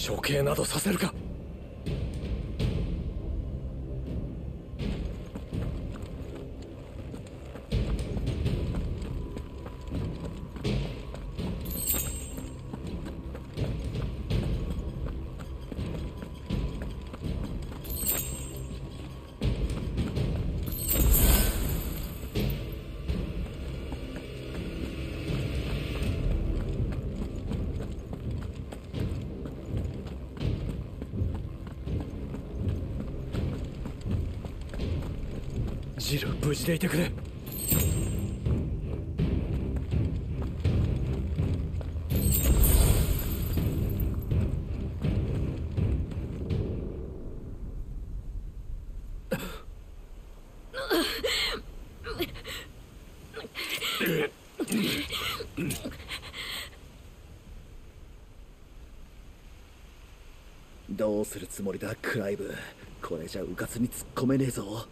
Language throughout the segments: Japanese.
処刑などさせるか。ジル、無事でいてくれ。 どうするつもりだ、クライブ。これじゃうかつに突っ込めねえぞ。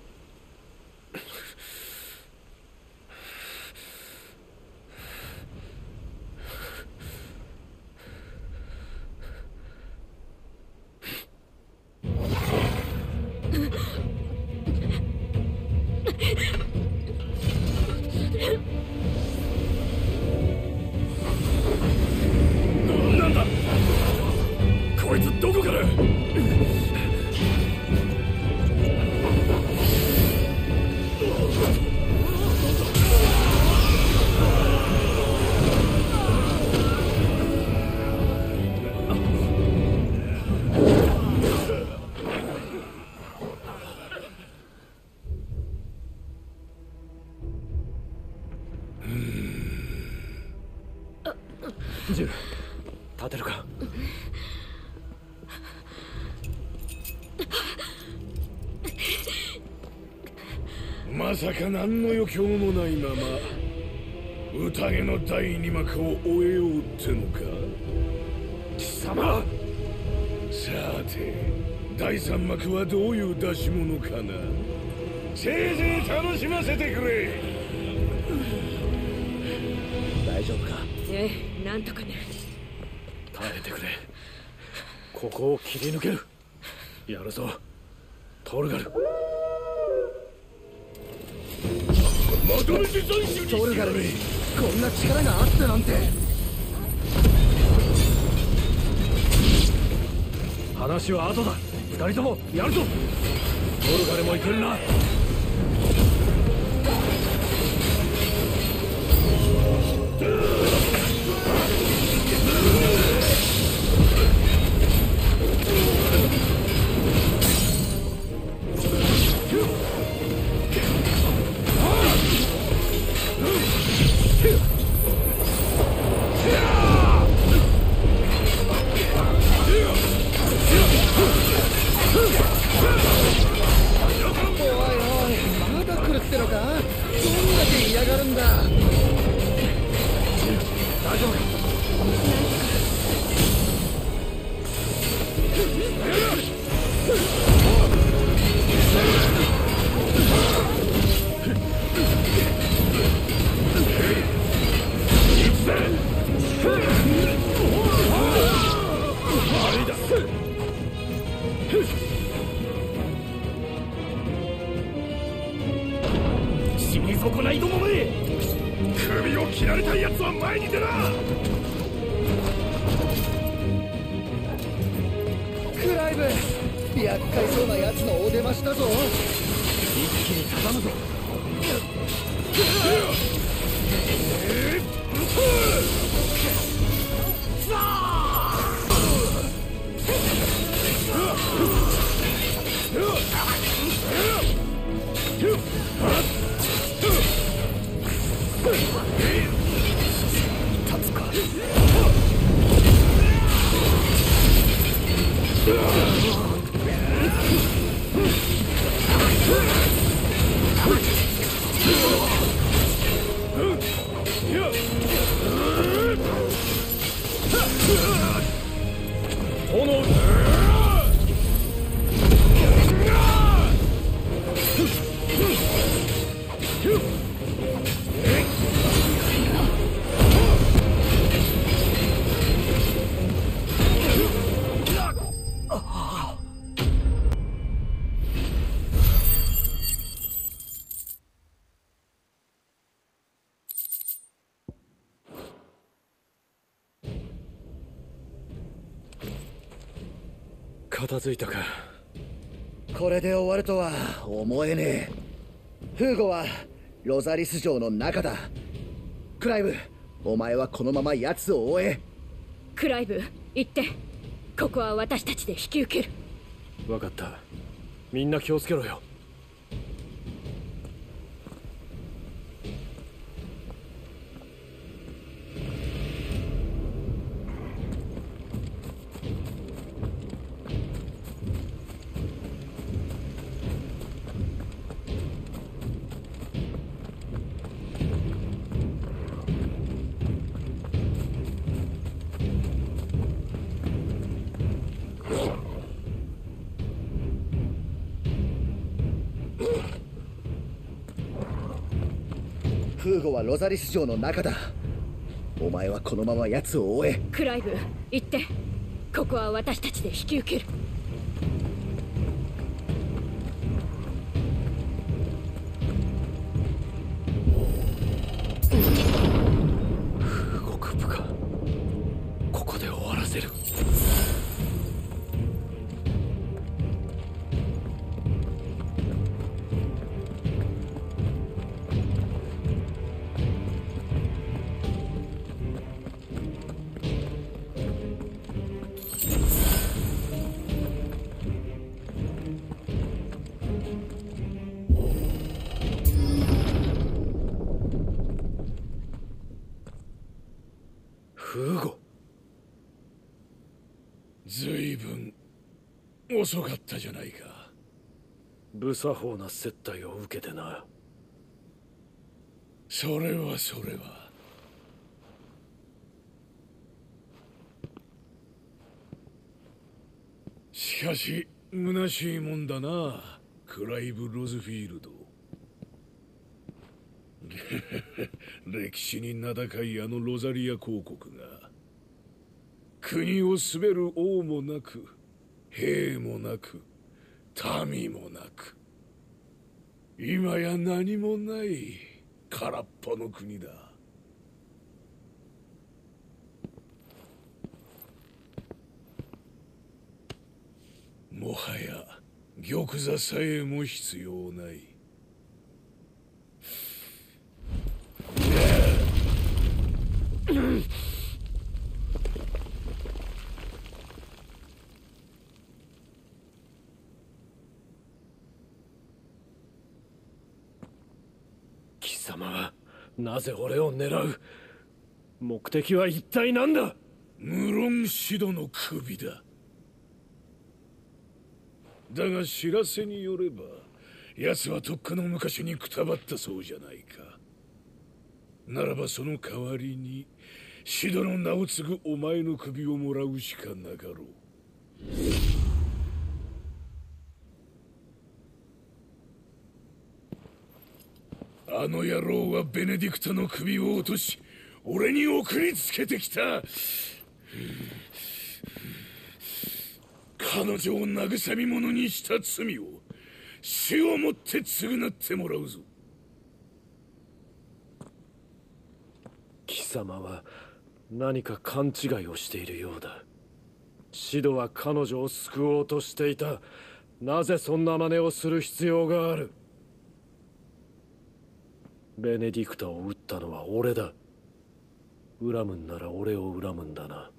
なんだこいつ、どこから。ジル、立てるか。 まさか何の余興もないまま宴の第二幕を終えようってのか。 貴様。 さて第三幕はどういう出し物かな。せいぜい楽しませてくれ。 大丈夫か。 ええ、なんとかね。 耐えてくれ。ここを切り抜ける。やるぞトルガル。 まとめて斬首にしてトルガルにこんな力があってなんて。 話は後だ。二人ともやるぞ。トルガルもいけるな。死に損ないどもめ。首を切られたやつは前に出な。 クライブ、厄介そうなやつのお出ましだぞ。 一気に畳むぞ。立つか。 片付いたか。 これで終わるとは思えねえ。フーゴはロザリス城の中だ。クライブ、お前はこのまま奴を追え。 クライブ、行って。ここは私たちで引き受ける。 分かった。みんな気をつけろよ。 フーゴはロザリス城の中だ。お前はこのまま奴を追え。 クライブ、行って。ここは私たちで引き受ける。 動く部下、ここで終わらせる。フーゴ、 ずいぶん遅かったじゃないか。 無作法な接待を受けてな。 それはそれは。しかし虚しいもんだな、クライブ・ロズフィールド。歴史に名高いあのロザリア公国が国を統べる王もなく兵もなく民もなく、今や何もない空っぽの国だ。もはや玉座さえも必要ない。 貴様はなぜ俺を狙う？目的は一体何だ？ 無論シドの首だ。だが知らせによれば奴はとっくの昔にくたばったそうじゃないか。ならばその代わりにシドの名を継ぐお前の首をもらうしかなかろう。あの野郎はベネディクトの首を落とし俺に送りつけてきた。彼女を慰み者にした罪を死をもって償ってもらうぞ。 貴様は何か勘違いをしているようだ。シドは彼女を救おうとしていた。なぜそんな真似をする必要がある？ベネディクタを撃ったのは俺だ。恨むんなら俺を恨むんだな。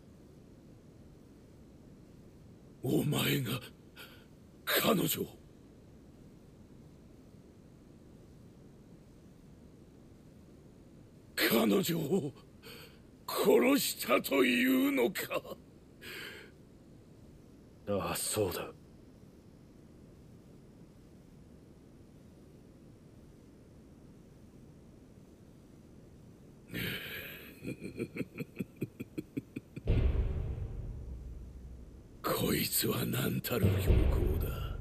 お前が彼女を？彼女を殺したというのか？ ああ、そうだ。 こいつは何たる凶行だ。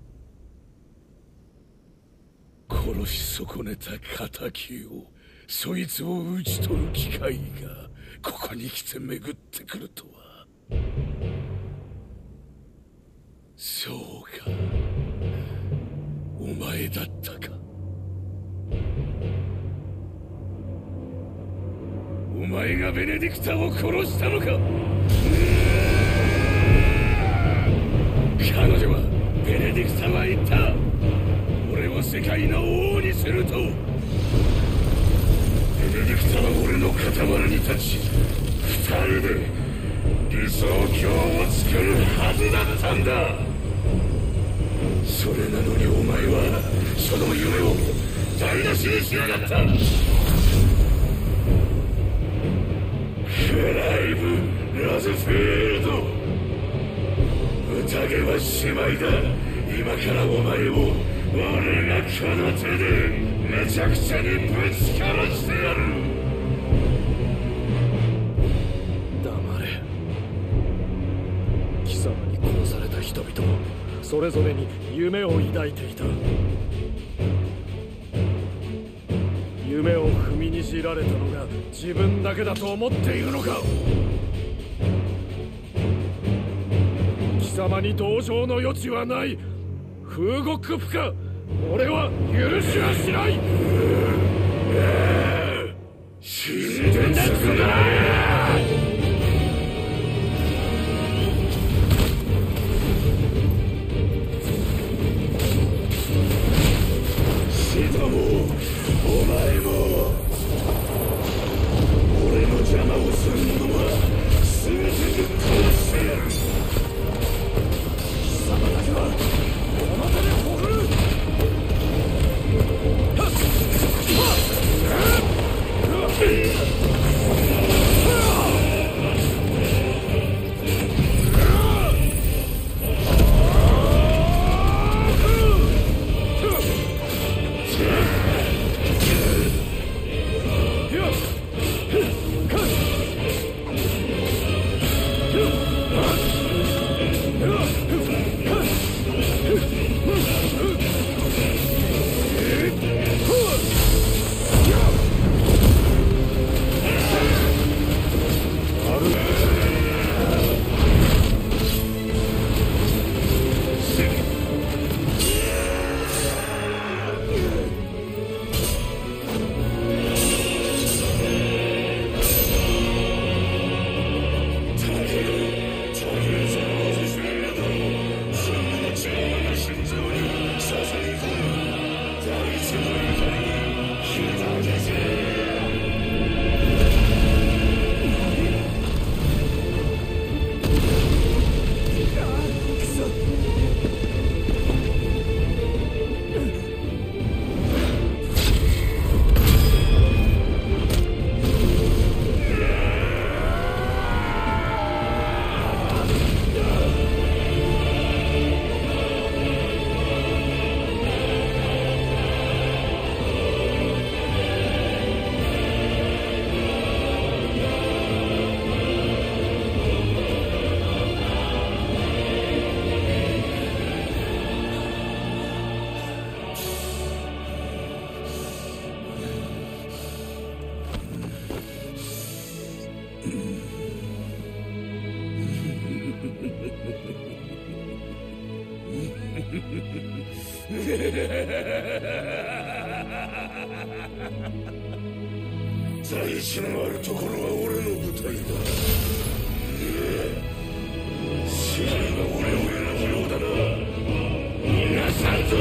殺し損ねた仇を、そいつを討ち取る機会がここに来て巡ってくるとは。そうか、お前だったか。お前がベネディクタを殺したのか。 彼女はベネディクタは言った。俺を世界の王にすると。ベネディクタは俺の傍らに立ち、二人で理想郷を作るはずだったんだ。それなのにお前はその夢を台無しにしやがった。クライブ・ラズフィールド、宴はしまいだ。今からお前を俺がこの手でめちゃくちゃにぶち殺してやる。 黙れ。貴様に殺された人々もそれぞれに夢を抱いていた。夢を踏みにじられたのが自分だけだと思っているのか。貴様に同情の余地はない。フーゴ・クプカ、俺は許しはしない。 死んでんだくな。シドもお前も俺の邪魔をする者は全てぶっ殺してやる。貴様たちは表でほぐる。大地のあるところは俺の舞台だ。支配が俺を選ぶようだな。逃がさんぞ。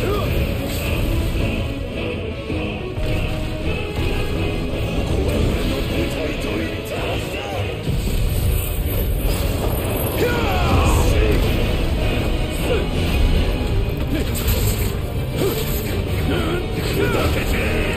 ここは俺の舞台と言ったはずだ。砕けて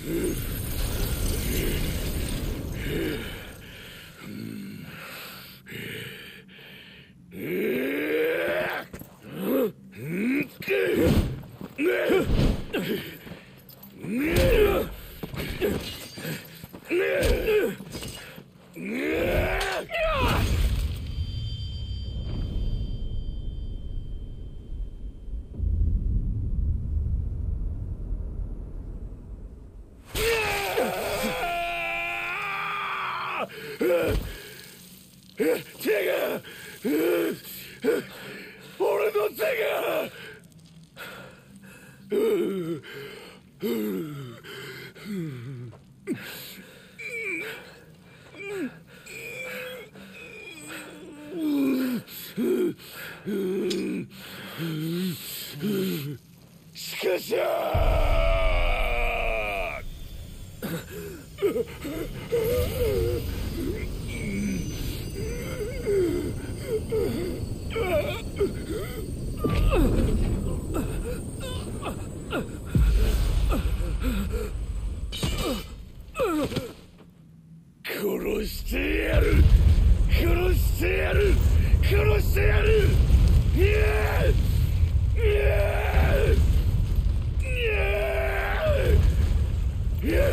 手が俺の手がしかし殺してやる殺してやる殺してやるいやいやいやいや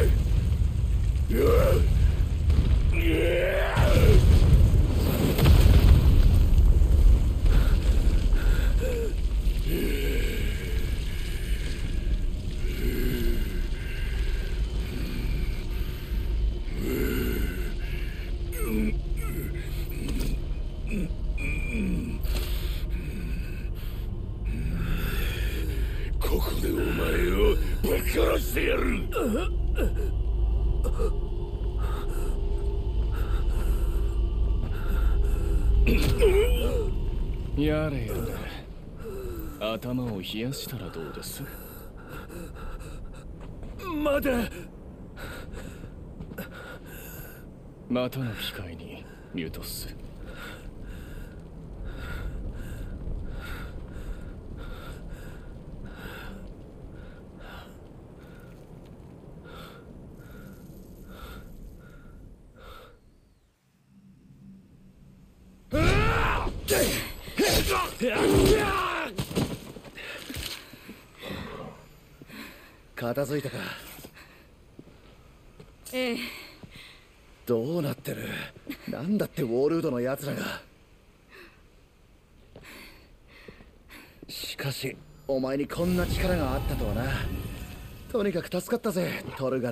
ここでお前をぶっ殺してやる。 やれやれ、頭を冷やしたらどうです？ 待て。 またの機会にミュートス。 片付いたか？ ええ。 どうなってる？なんだってウォールードの奴らが。しかしお前にこんな力があったとはな。とにかく助かったぜトルガル。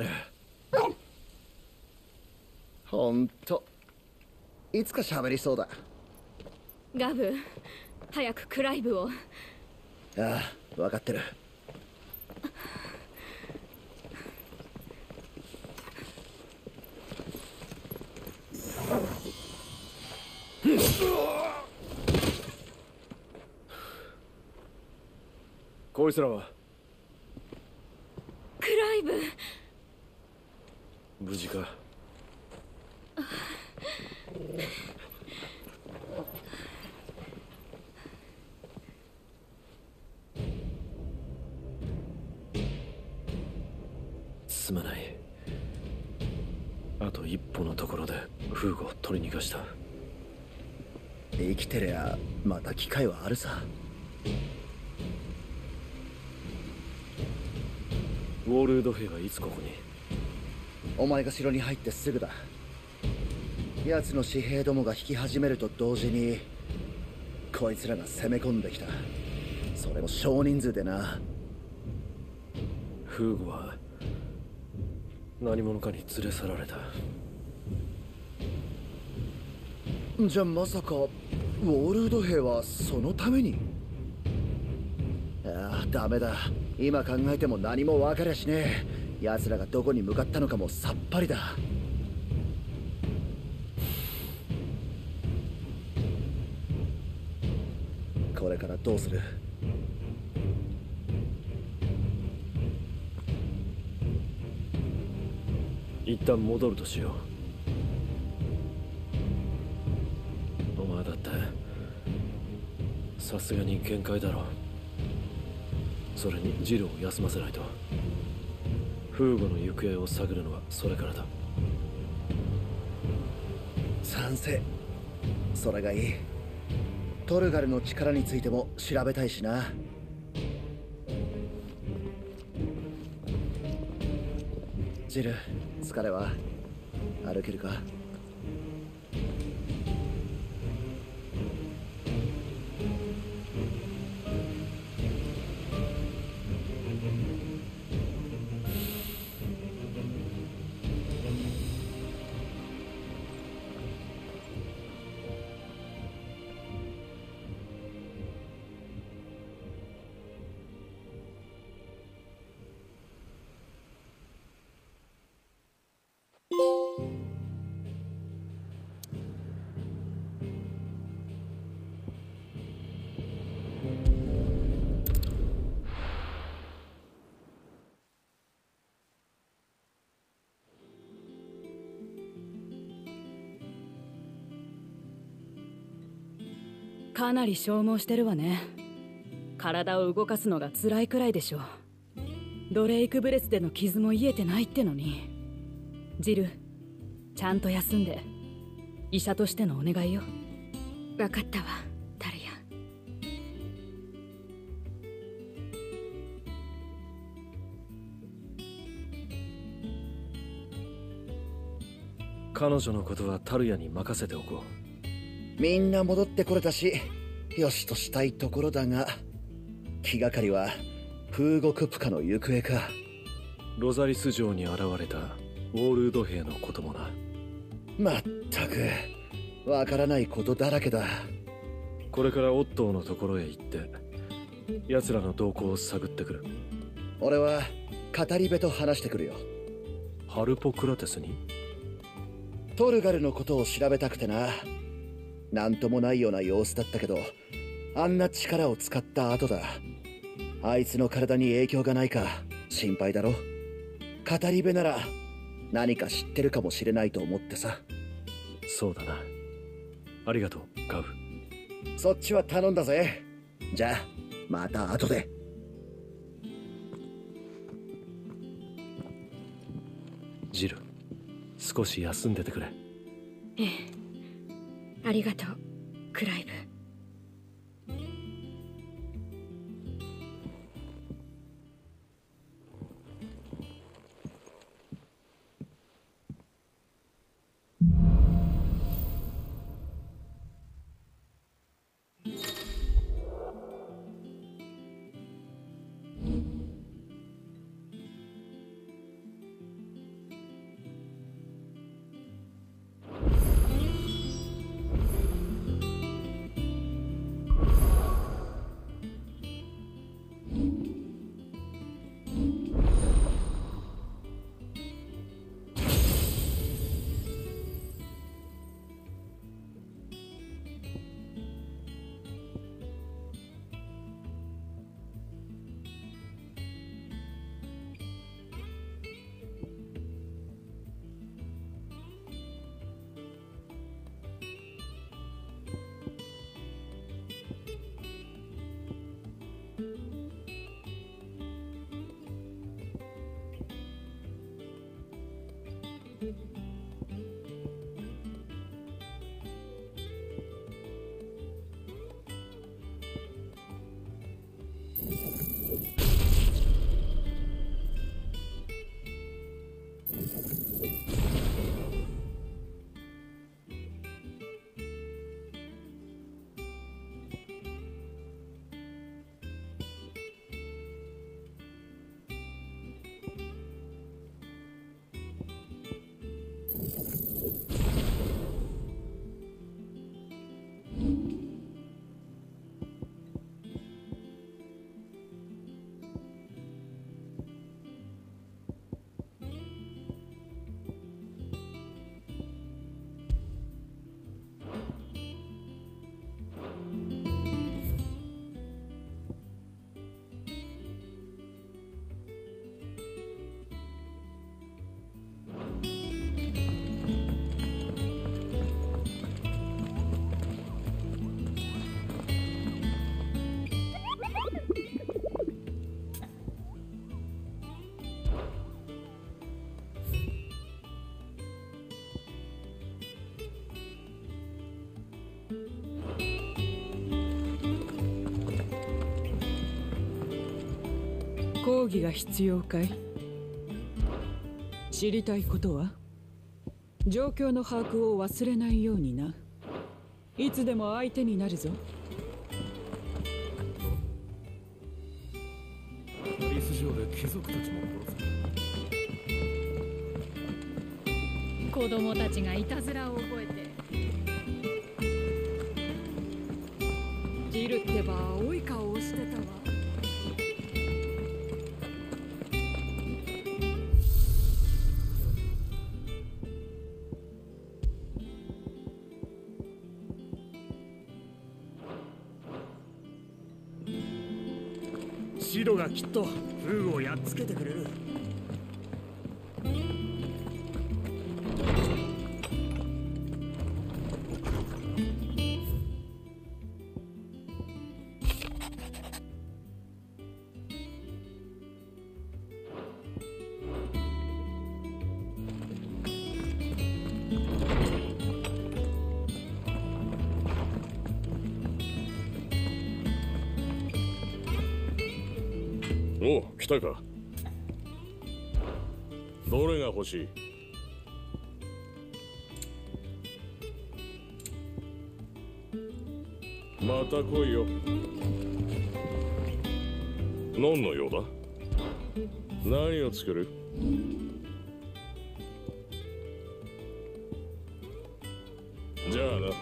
ほんといつか喋りそうだ。 ガブ、早くクライブを。 ああ、分かってる。 こいつらはクライブ。 無事か？すまない。あと一歩のところでフーゴを取り逃がした。 生きてりゃまた機会はあるさ。 ウォールード兵はいつここに？ お前が城に入ってすぐだ。奴の紙兵どもが引き始めると同時にこいつらが攻め込んできた。それも少人数でな。 フーゴは何者かに連れ去られた。 じゃあまさかウォールード兵はそのために？ああ、ダメだ。今考えても何も分かりゃしねえ。奴らがどこに向かったのかもさっぱりだ。これからどうする？ 一旦戻るとしよう。お前だってさすがに限界だろう。それにジルを休ませないと。 フーゴの行方を探るのはそれからだ。 賛成。それがいい。トルガルの力についても調べたいしな。ジル、疲れは歩けるか？ かなり消耗してるわね。体を動かすのが辛いくらいでしょ。ドレイクブレスでの傷も癒えてないってのに。ジル、ちゃんと休んで。医者としてのお願いよ。 分かったわ、タルヤ。 彼女のことはタルヤに任せておこう。 みんな戻ってこれたし、よしとしたいところだが、気がかりはフーゴ・クプカの行方か。 ロザリス城に現れたウォールド兵のこともな。 まったくわからないことだらけだ。 これからオットーのところへ行って奴らの動向を探ってくる。 俺は語り部と話してくるよ。 ハルポクラテスに？ トルガルのことを調べたくてな。なんともないような様子だったけど、あんな力を使った後だ。あいつの体に影響がないか心配だろ。語り部なら何か知ってるかもしれないと思ってさ。 そうだな。ありがとう、ガウ。 そっちは頼んだぜ。じゃあまた後で。 ジル、少し休んでてくれ。 ええ、ありがとう、クライブ。 協議が必要かい？知りたいことは？状況の把握を忘れないようにな。いつでも相手になるぞ。 リス城で貴族たちも殺す。 子供たちがいたずらを覚えて。 ジルってば青い顔をしてたわ。 シドがきっとフーをやっつけてくれる。 おう、来たか。どれが欲しい？また来いよ。何の用だ？何を作る？じゃあな。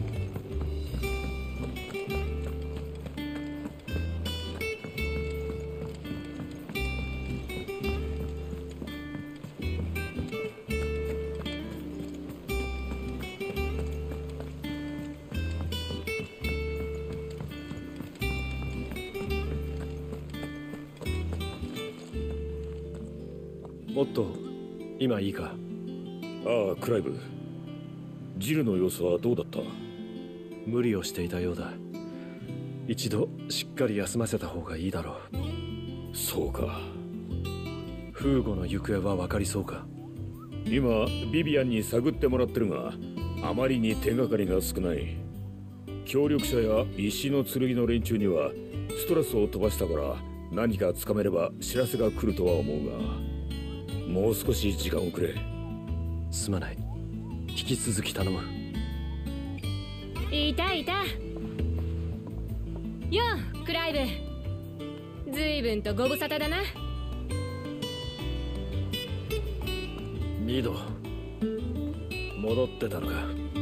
おっと、今いいか？ ああ、クライブ。ジルの様子はどうだった？ 無理をしていたようだ。一度しっかり休ませた方がいいだろう。 そうか。 フーゴの行方は分かりそうか？ 今ビビアンに探ってもらってるが、あまりに手がかりが少ない。協力者や石の剣の連中にはストラスを飛ばしたから、何かつかめれば知らせが来るとは思うが、もう少し時間をくれ。 すまない。引き続き頼む。 いたいた。ようクライブ、随分とご無沙汰だな。 ミド、戻ってたのか？ うん、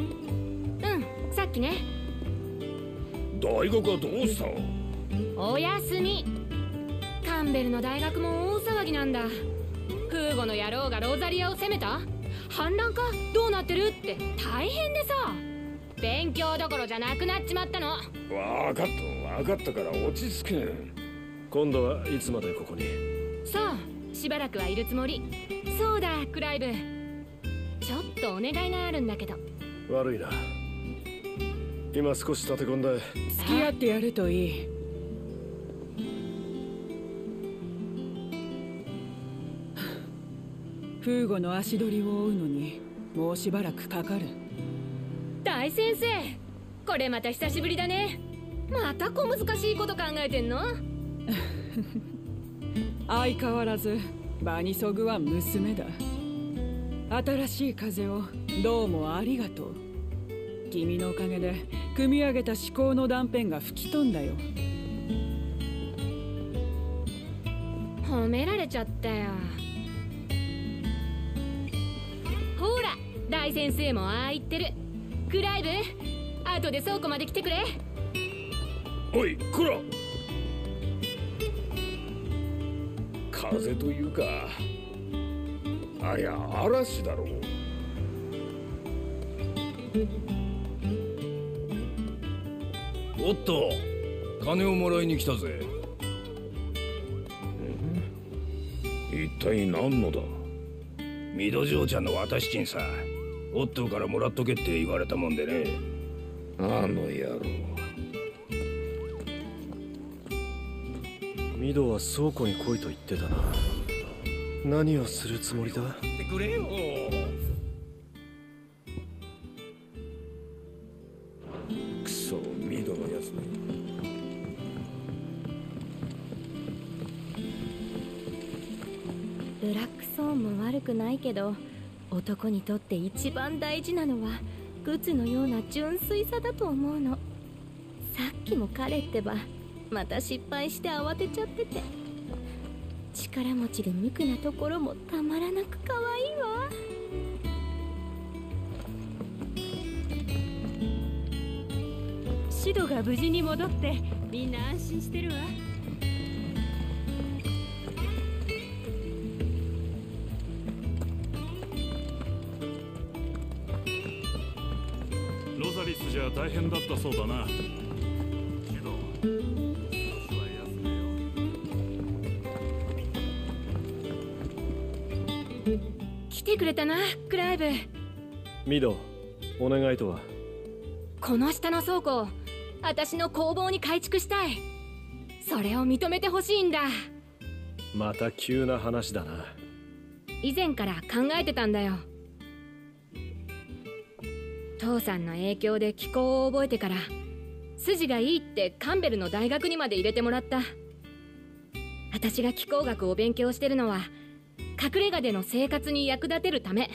さっきね。 大学はどうした？ おやすみ。カンベルの大学も大騒ぎなんだ。フーゴの野郎がロザリアを攻めた？反乱か？どうなってるって大変でさ。勉強どころじゃなくなっちまったの。 分かったから落ち着け。 今度はいつまでここに？ そう、しばらくはいるつもり。そうだクライブ、ちょっとお願いがあるんだけど。 悪いな。今少し立て込んで。 付き合ってやるといい。フーゴの足取りを追うのにもうしばらくかかる。 大先生、これまた久しぶりだね。また小難しいこと考えてんの？ 相変わらず場にそぐわん娘だ。新しい風をどうもありがとう。君のおかげで組み上げた思考の断片が吹き飛んだよ。 褒められちゃったよ。ほら、大先生もああ言ってる。クライブ、後で倉庫まで来てくれ。 おい、こら。風というか、ありゃ嵐だろう。 おっと、金をもらいに来たぜ。 一体何のだ？ ミド嬢ちゃんの渡し金さ。オットーからもらっとけって言われたもんでね。 あの野郎。 ミドは倉庫に来いと言ってたな。何をするつもりだ？ ってくれよ。 クソ、ミドのやつね。 も悪くないけど、男にとって一番大事なのはグツのような純粋さだと思うの。さっきも彼ってばまた失敗して慌てちゃってて、力持ちで無垢なところもたまらなく可愛いわ。 シドが無事に戻ってみんな安心してるわ。 ロザリスじゃ大変だったそうだな。けど少しは休めよ。 来てくれたな、クライブ。 ミド、お願いとは？ この下の倉庫を私の工房に改築したい。それを認めてほしいんだ。 また急な話だな。 以前から考えてたんだよ。父さんの影響で気候を覚えてから筋がいいってカンベルの大学にまで入れてもらった。私が気候学を勉強してるのは隠れ家での生活に役立てるため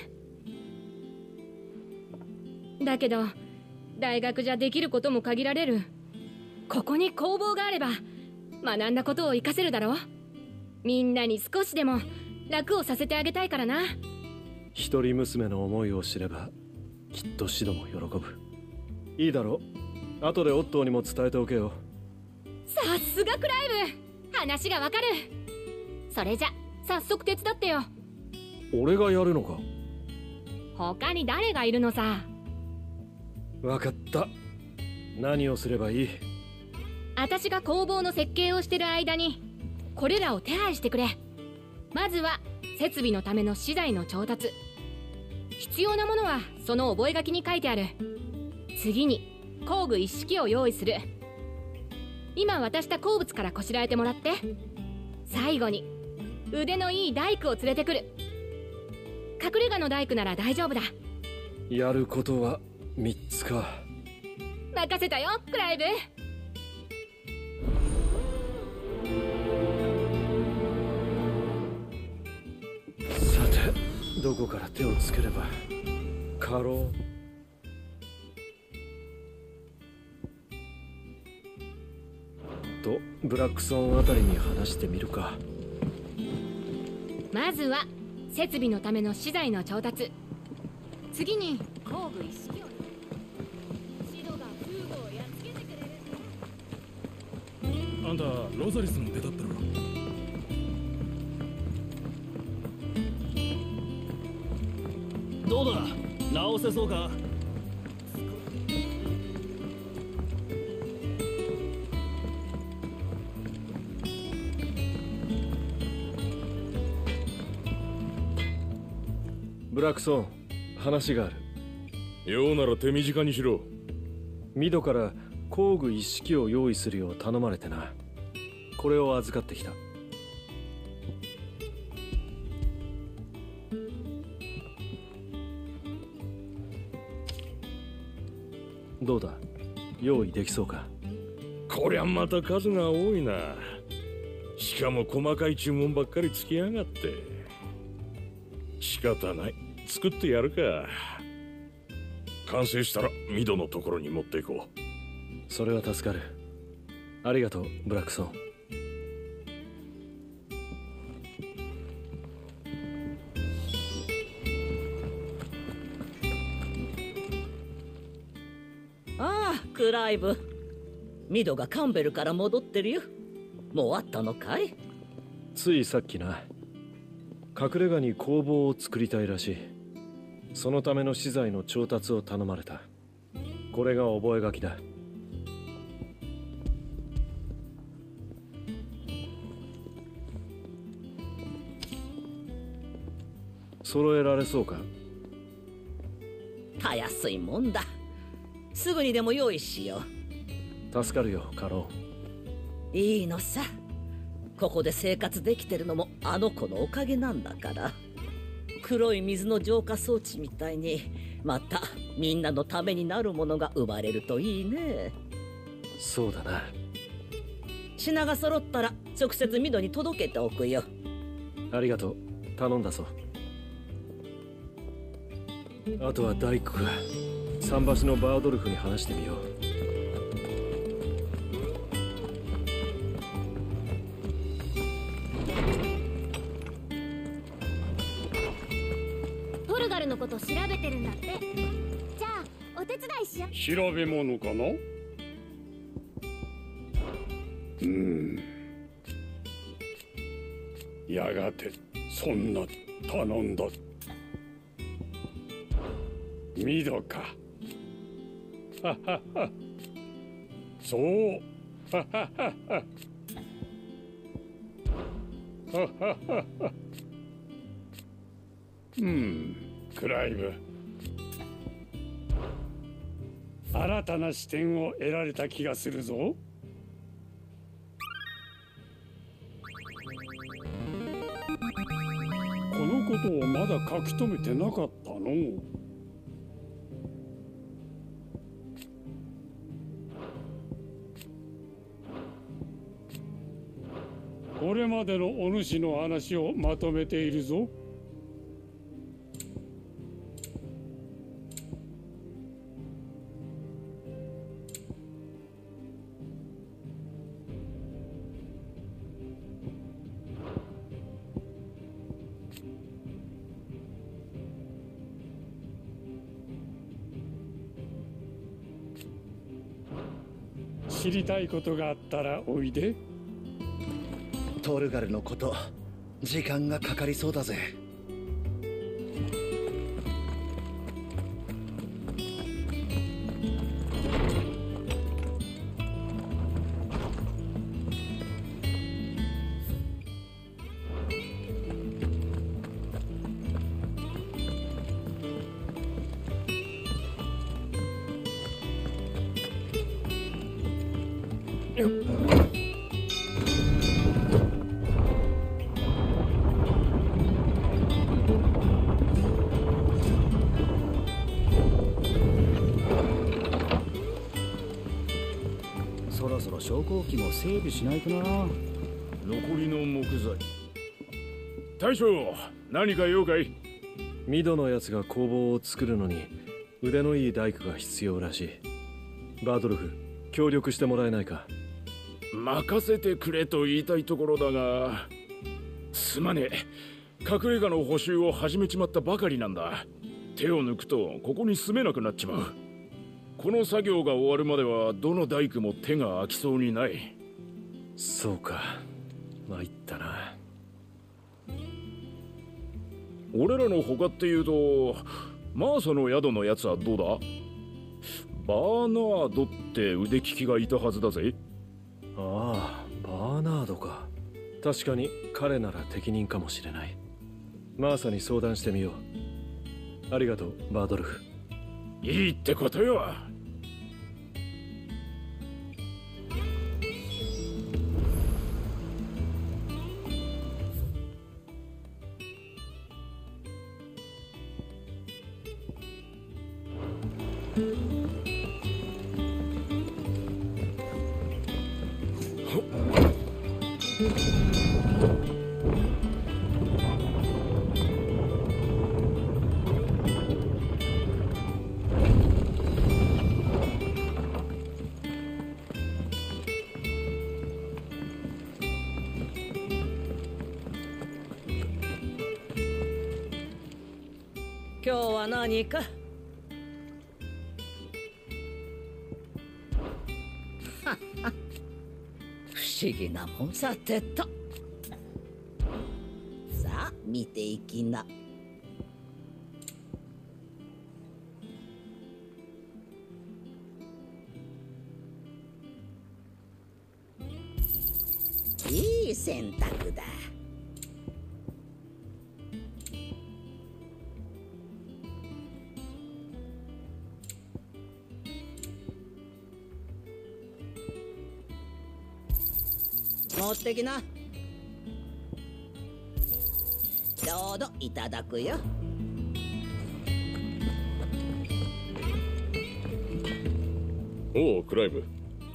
だけど、大学じゃできることも限られる。ここに工房があれば学んだことを活かせるだろう。みんなに少しでも楽をさせてあげたいからな。 一人娘の思いを知ればきっとシドも喜ぶ。いいだろう、後でオットーにも伝えておけよ。 さすがクライブ、話がわかる。それじゃ早速手伝ってよ。 俺がやるのか？ 他に誰がいるのさ。 わかった。何をすればいい？ 私が工房の設計をしてる間にこれらを手配してくれ。まずは設備のための資材の調達。必要なものはその覚書に書いてある。次に工具一式を用意する。今渡した鉱物からこしらえてもらって。最後に腕のいい大工を連れてくる。隠れ家の大工なら大丈夫だ。 やることは3つか。 任せたよ、クライブ。 さて、どこから手をつければ。過労。とブラックソンあたりに話してみるか。 まずは設備のための資材の調達。次に工具一式を。シドがフーゴをやっつけてくれる。 あんたロザリスの出だったろ。 どうだ、直せそうか？ ブラックソン、話がある。 ようなら手短にしろ。 ミドから工具一式を用意するよう頼まれてな。これを預かってきた。どうだ、用意できそうか？ こりゃまた数が多いな。しかも細かい注文ばっかりつきやがって。仕方ない、作ってやるか。完成したらミドのところに持っていこう。それは助かる。ありがとう、ブラックソン。 ああ、クライブ。ミドがカンベルから戻ってるよ。もう会ったのかい？ ついさっきな。隠れ家に工房を作りたいらしい。そのための資材の調達を頼まれた。これが覚書だ。揃えられそうか？ たやすいもんだ。すぐにでも用意しよう。助かるよ、カロン。いいのさ。ここで生活できてるのもあの子のおかげなんだから。黒い水の浄化装置みたいにまたみんなのためになるものが生まれるといいね。 そうだな。 品が揃ったら直接ミドに届けておくよ。 ありがとう、頼んだぞ。 あとは大工か桟橋のバードルフに話してみよう。 トルガルのこと調べてるんだって。じゃあお手伝いしよう。 調べ物かな。やがてそんな頼んだ。ミドか。ははは。そう。はははは。はははは。クライブ。新たな視点を得られた気がするぞ。このことをまだ書き留めてなかったの。これまでのお主の話をまとめているぞ。知りたいことがあったらおいで。 トルガルのこと、時間がかかりそうだぜ。 そろそろ昇降機も整備しないとな。 残りの木材。大将、何か用かい？ ミドのやつが工房を作るのに腕のいい大工が必要らしい。バードルフ、協力してもらえないか？ 任せてくれと言いたいところだが、すまねえ。隠れ家の補修を始めちまったばかりなんだ。手を抜くとここに住めなくなっちまう。この作業が終わるまではどの大工も手が空きそうにない。 そうか、参ったな。 俺らの他っていうとマーサの宿のやつはどうだ？バーナードって腕利きがいたはずだぜ。 ああ、バーナードか。確かに彼なら適任かもしれない。マーサに相談してみよう。ありがとう、バードルフ。 いいってことよ。 今日は何か？不思議なもん。さてと、さあ見ていきな。いい選択だ。持ってきな。ちょうどいただくよ。 おう、クライブ。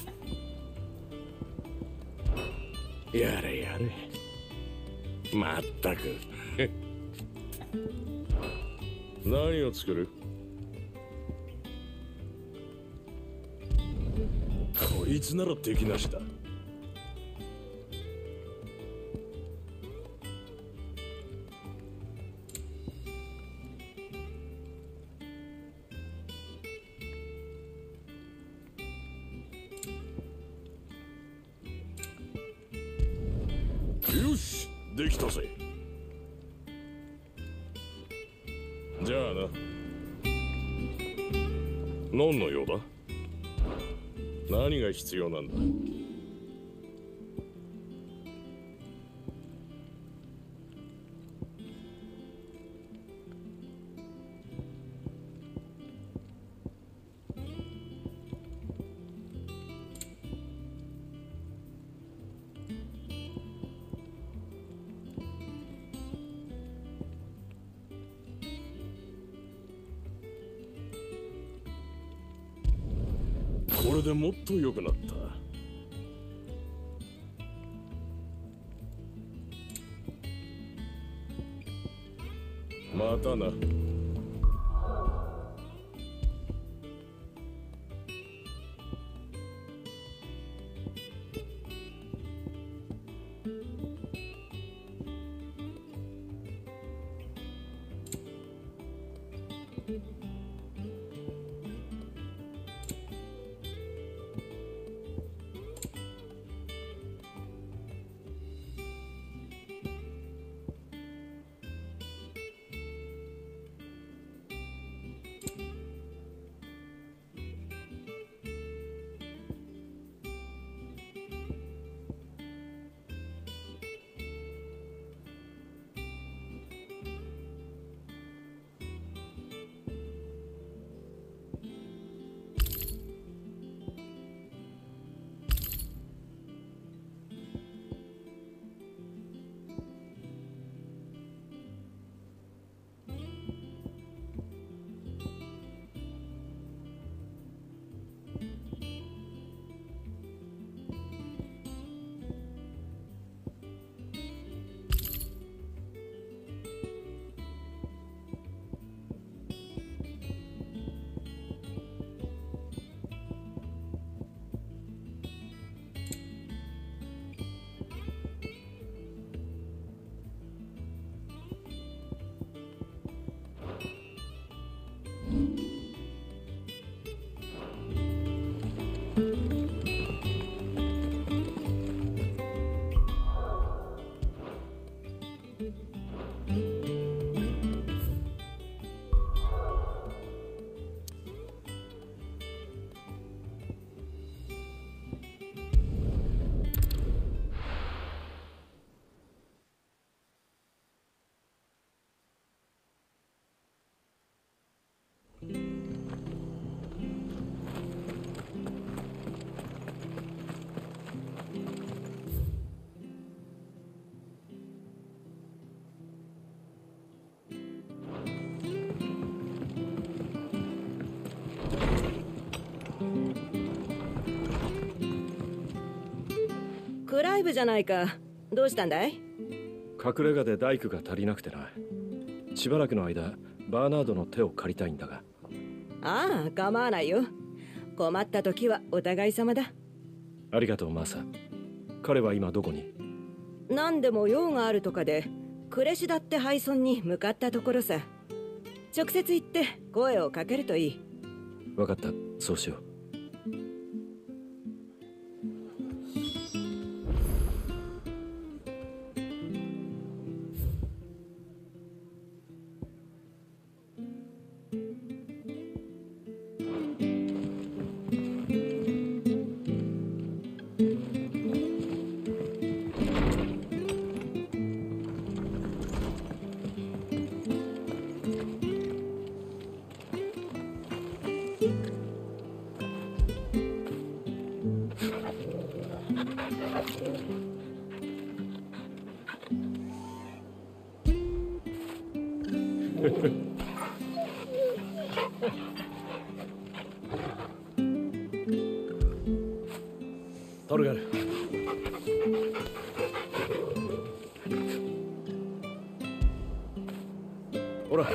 やれやれ。まったく。何を作る？ つなら敵なしだ。よし、できたぜ。じゃあな。何の用だ？何が必要なんだ？これでもっと良くなった。またな。 クライブじゃないか。どうしたんだい？ 隠れ家で大工が足りなくてな。しばらくの間バーナードの手を借りたいんだが。 ああ、構わないよ。困った時はお互い様だ。 ありがとうマーサ。彼は今どこに？ 何でも用があるとかでクレシダって廃村に向かったところさ。直接行って声をかけるといい。 分かった、そうしよう。トルガル、ほら。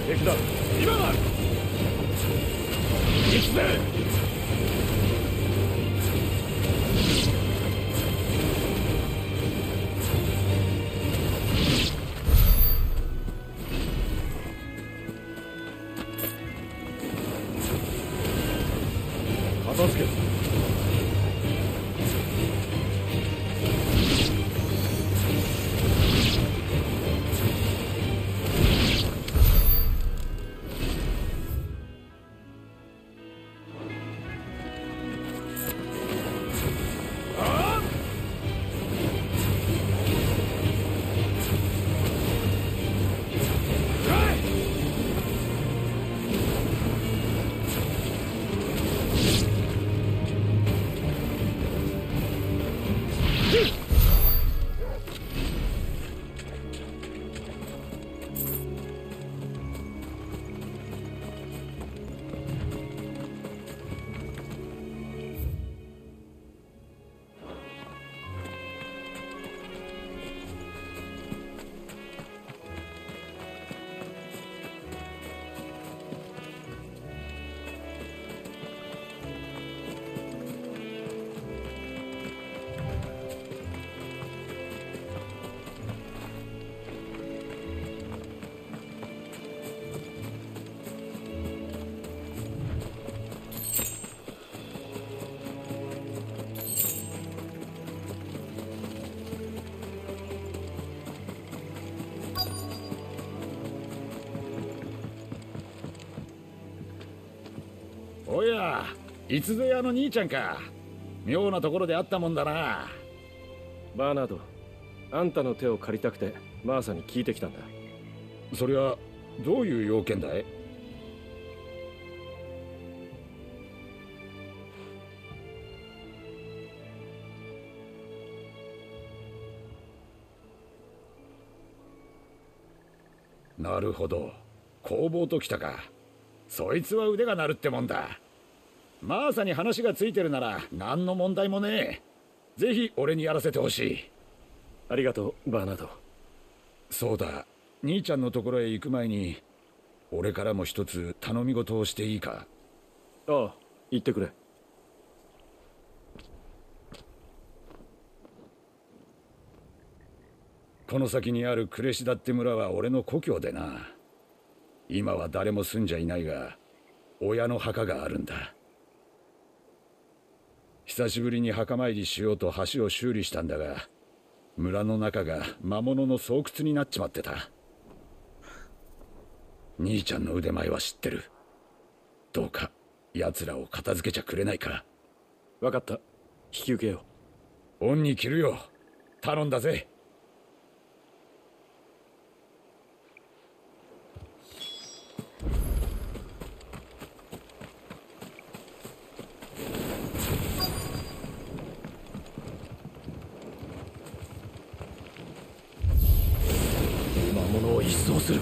敵だ。 今だ。行くぜ。 片付け。 おや、いつぞやの兄ちゃんか。妙なところで会ったもんだな。 バーナード、あんたの手を借りたくてマーサに聞いてきたんだ。 そりゃどういう要件だい？なるほど、工房ときたか。そいつは腕が鳴るってもんだ。マーサに話がついてるなら何の問題もねえ。ぜひ俺にやらせてほしい。 ありがとう、バーナード。 そうだ、兄ちゃんのところへ行く前に俺からも一つ頼み事をしていいか？ ああ、言ってくれ。 この先にあるクレシダって村は俺の故郷でな。今は誰も住んじゃいないが親の墓があるんだ。久しぶりに墓参りしようと橋を修理したんだが、村の中が魔物の巣窟になっちまってた。兄ちゃんの腕前は知ってる。どうか奴らを片付けちゃくれないか？ 分かった、引き受けよう。恩に着るよ。頼んだぜ。 魔物を一掃する。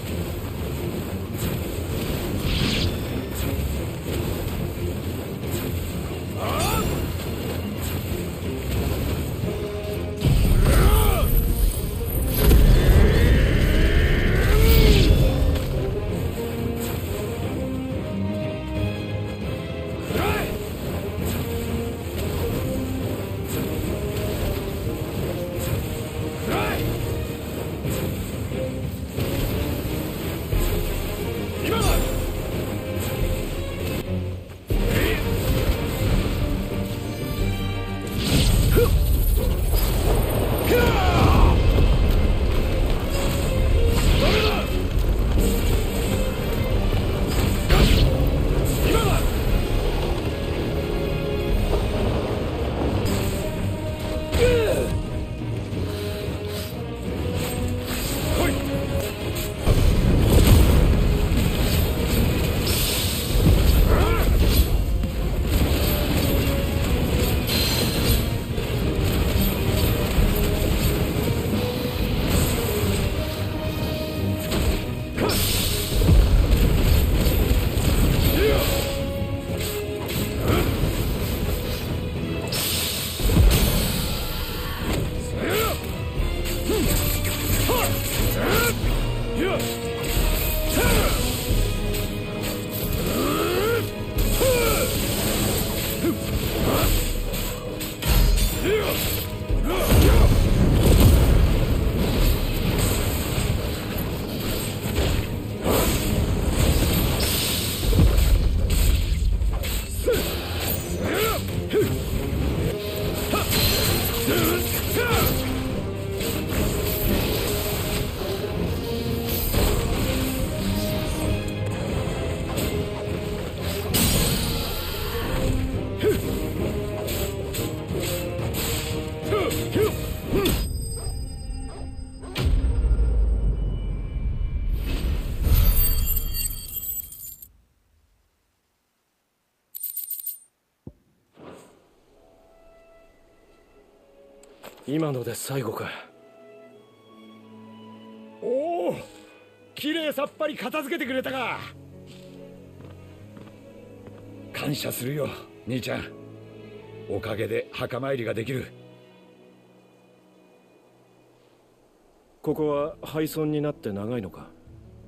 今ので最後か。 おお、きれいさっぱり片付けてくれたか。感謝するよ兄ちゃん。おかげで墓参りができる。 ここは廃村になって長いのか。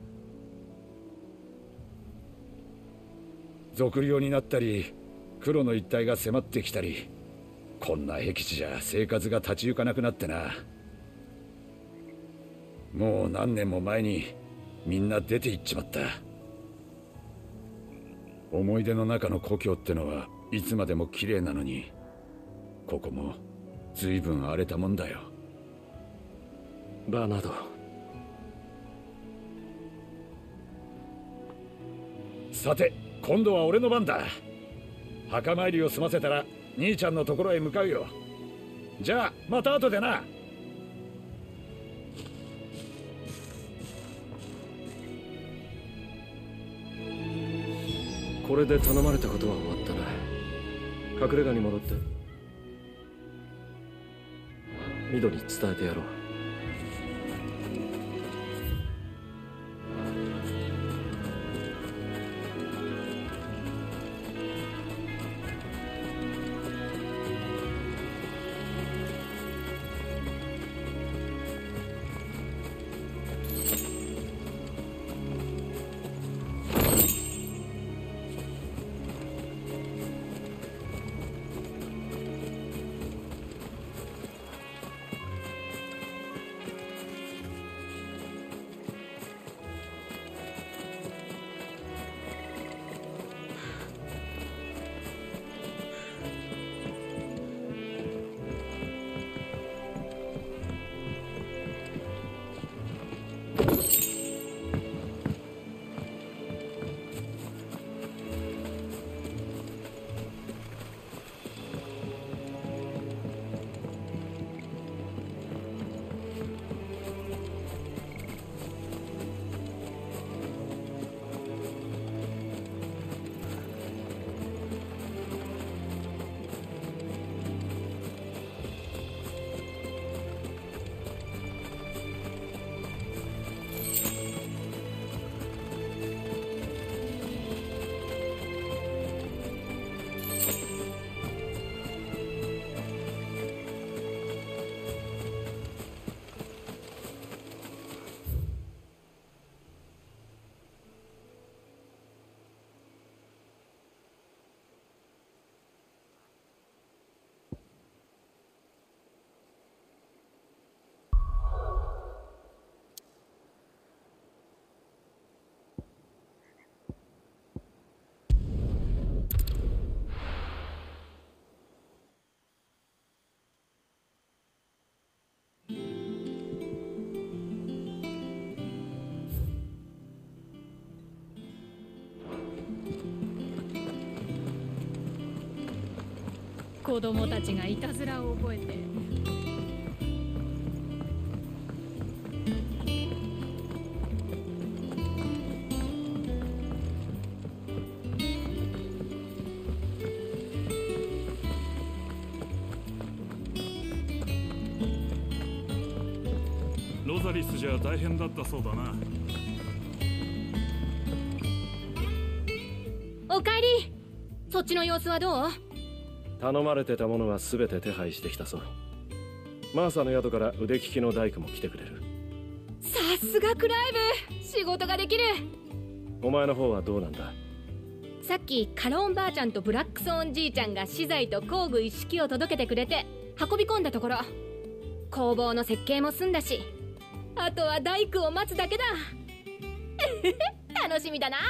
賊領になったり黒の一帯が迫ってきたり、こんな僻地じゃ生活が立ち行かなくなってな。もう何年も前にみんな出て行っちまった。思い出の中の故郷ってのはいつまでも綺麗なのに、ここも随分荒れたもんだよ。 バーナード。 さて今度は俺の番だ。墓参りを済ませたら兄ちゃんのところへ向かうよ。じゃあまた後でな。 これで頼まれたことは終わったな。隠れ家に戻ってミドに伝えてやろう。 子供たちがいたずらを覚えて。 ロザリスじゃ大変だったそうだな。 おかえり。そっちの様子はどう？ 頼まれてたものは全て手配してきたそう。マーサの宿から腕利きの大工も来てくれる。 さすがクライブ、仕事ができる。 お前の方はどうなんだ？ さっきカローンばあちゃんとブラックソーンじいちゃんが資材と工具一式を届けてくれて運び込んだところ、工房の設計も済んだし、あとは大工を待つだけだ。楽しみだな。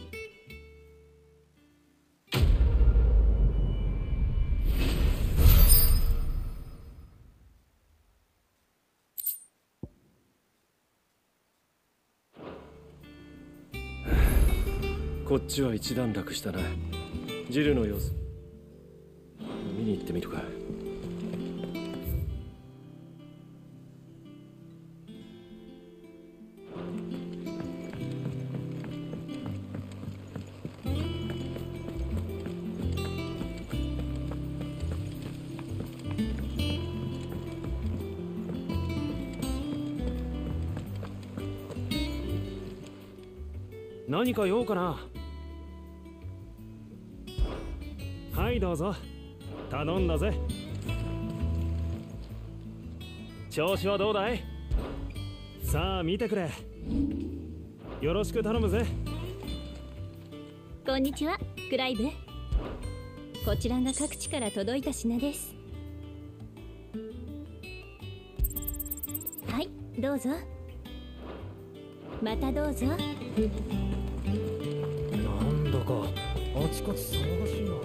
こっちは一段落したな。ジルの様子見に行ってみるか。 何か用かな。はいどうぞ、頼んだぜ。調子はどうだい？さあ見てくれ。よろしく頼むぜ。 こんにちは、クライブ。こちらが各地から届いた品です。はい、どうぞ。またどうぞ。 なんだかあちこち騒がしいな。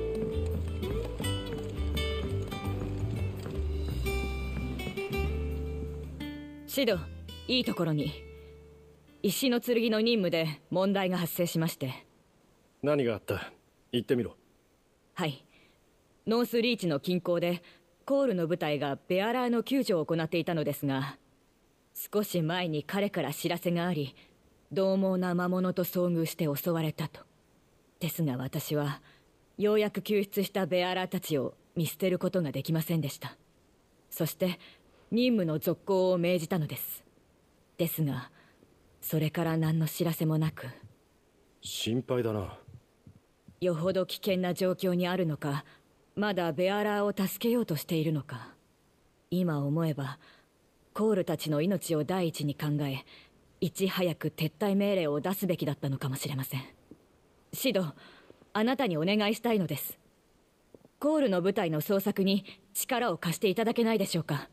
シド、いいところに。石の剣の任務で問題が発生しまして。 何があった？言ってみろ。 はい、ノースリーチの近郊でコールの部隊がベアラーの救助を行っていたのですが、少し前に彼から知らせがあり、獰猛な魔物と遭遇して襲われたと。ですが私はようやく救出したベアラーたちを見捨てることができませんでした。そして任務の続行を命じたのです。ですがそれから何の知らせもなく。 心配だな。 よほど危険な状況にあるのか、まだベアラーを助けようとしているのか。今思えばコールたちの命を第一に考え、いち早く撤退命令を出すべきだったのかもしれません。シド、あなたにお願いしたいのです。コールの部隊の捜索に力を貸していただけないでしょうか。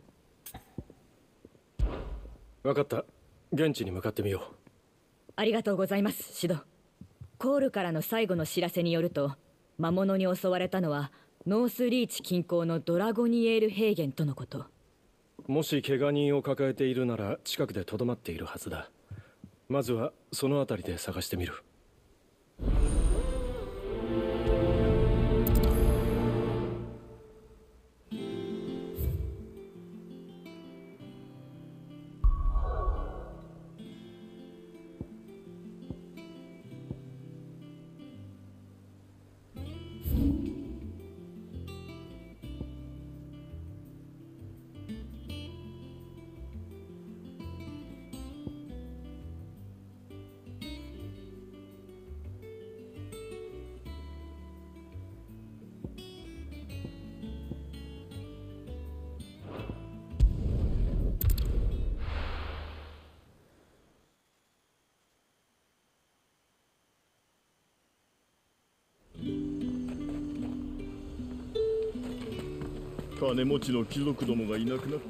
分かった、現地に向かってみよう。 ありがとうございます、シド。コールからの最後の知らせによると、魔物に襲われたのはノースリーチ近郊のドラゴニエール平原とのこと。 もし怪我人を抱えているなら近くでとどまっているはずだ。まずはその辺りで探してみる。 金持ちの貴族どもがいなくなって。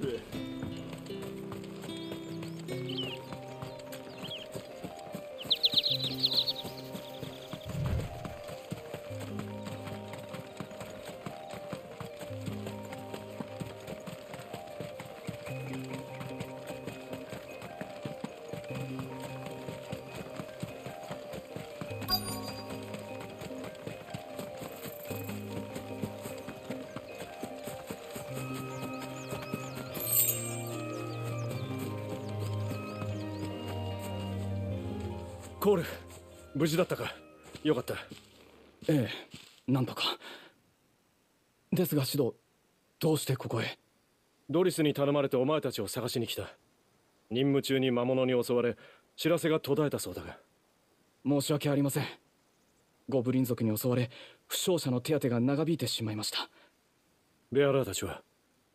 コール、無事だったか。よかった。 ええ、なんとかですが、シド、どうしてここへ？ ドリスに頼まれてお前たちを探しに来た。任務中に魔物に襲われ知らせが途絶えたそうだが。 申し訳ありません。ゴブリン族に襲われ負傷者の手当てが長引いてしまいました。 ベアラーたちは？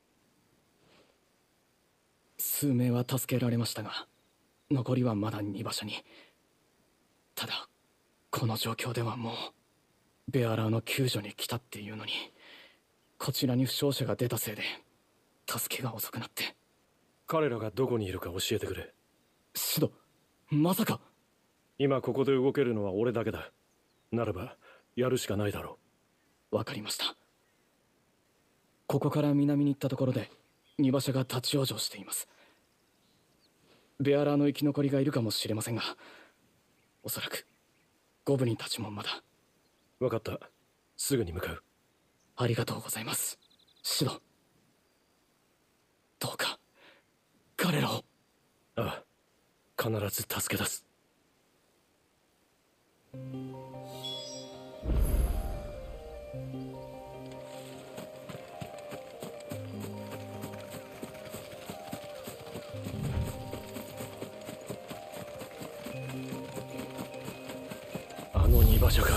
数名は助けられましたが、残りはまだ2場所に。ただこの状況ではもうベアラーの救助に来たっていうのに、こちらに負傷者が出たせいで助けが遅くなって。 彼らがどこにいるか教えてくれ。 シド、まさか。 今ここで動けるのは俺だけだ。ならばやるしかないだろう。わかりました。ここから南に行ったところで2馬車が立ち往生しています。ベアラーの生き残りがいるかもしれませんが、おそらくゴブリンたちもまだ。 分かった、すぐに向かう。 ありがとうございます、シド。どうか彼らを。 ああ、必ず助け出す。 場所か。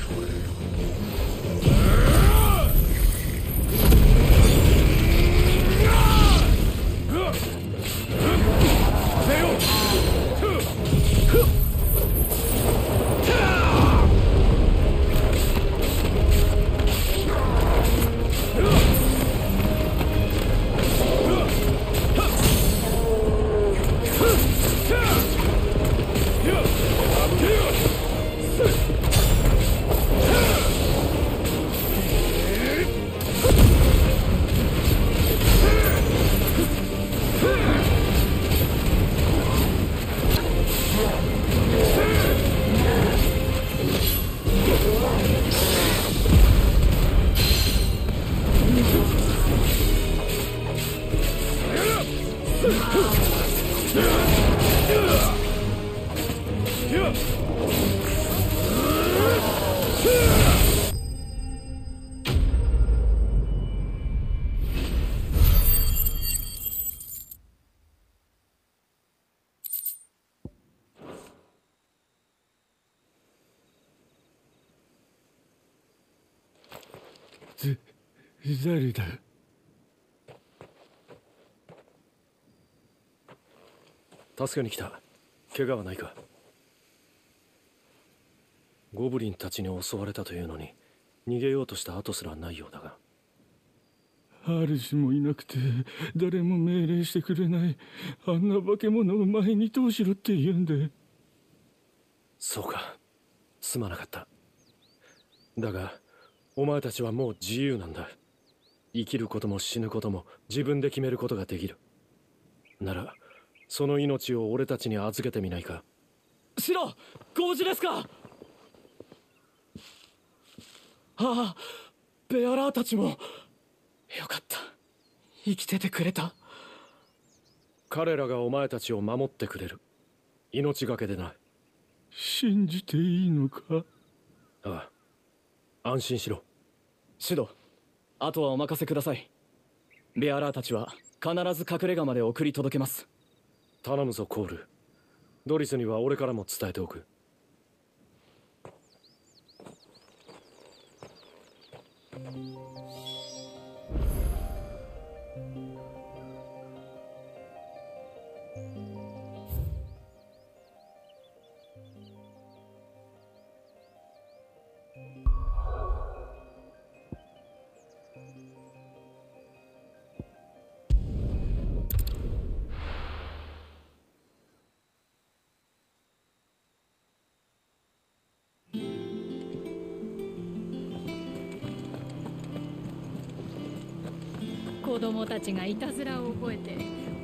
誰だ。 助けに来た。怪我はないか。ゴブリンたちに襲われたというのに逃げようとした跡すらないようだが。 主もいなくて誰も命令してくれない。あんな化け物を前にどうしろって言うんで。 そうか、すまなかった。だがお前たちはもう自由なんだ。生きることも死ぬことも自分で決めることができる。ならその命を俺たちに預けてみないか。 シロ、ご無事ですか。ああ、ベアラーたちも。よかった、生きててくれた。 彼らがお前たちを守ってくれる。命がけでな。 信じていいのか。 ああ、安心しろ。 シド、あとはお任せください。ベアラーたちは必ず隠れ家まで送り届けます。 頼むぞコール。ドリスには俺からも伝えておく。 子供たちがいたずらを覚えて。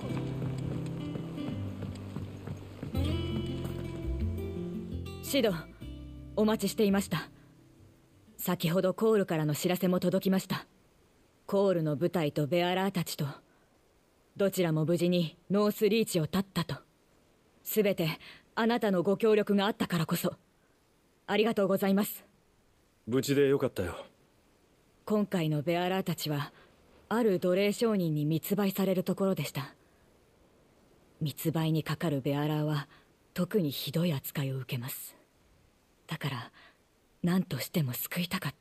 シド、お待ちしていました。先ほどコールからの知らせも届きました。コールの部隊とベアラーたちとどちらも無事にノースリーチを立ったと。すべてあなたのご協力があったからこそありがとうございます。 無事でよかったよ。 今回のベアラーたちはある奴隷商人に密売されるところでした。密売にかかるベアラーは特にひどい扱いを受けます。だから何としても救いたかった。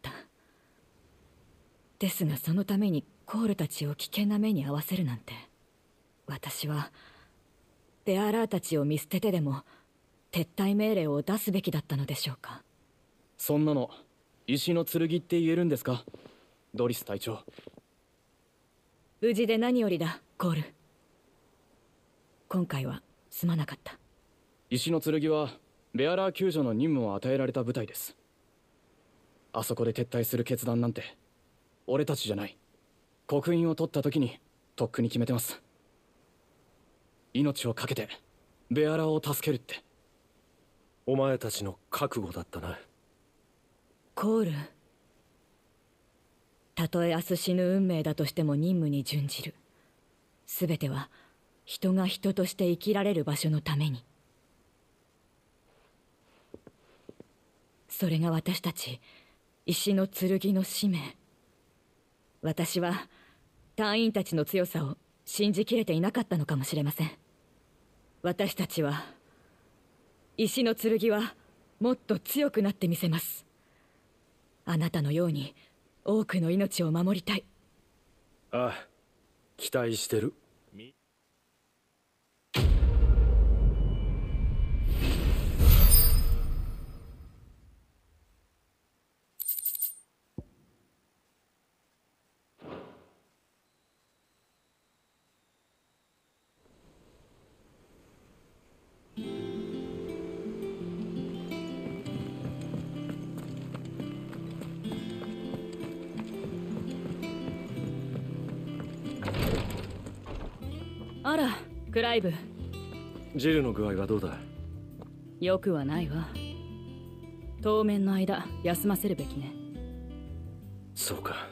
ですがそのためにコールたちを危険な目に遭わせるなんて、私はベアラーたちを見捨ててでも撤退命令を出すべきだったのでしょうか。 そんなの石の剣って言えるんですか、ドリス隊長。 無事で何よりだ、コール。今回はすまなかった。 石の剣はベアラー救助の任務を与えられた部隊です。あそこで撤退する決断なんて俺たちじゃない、刻印を取った時にとっくに決めてます。命を懸けてベアラーを助けるって。 お前たちの覚悟だったな。 コール、たとえ明日死ぬ運命だとしても任務に準じる。全ては人が人として生きられる場所のために。それが私たち石の剣の使命。私は隊員たちの強さを信じきれていなかったのかもしれません。私たちは石の剣はもっと強くなってみせます。あなたのように多くの命を守りたい。 ああ、期待してる。 あら、クライブ。 ジルの具合はどうだ？ よくはないわ。当面の間休ませるべきね。 そうか。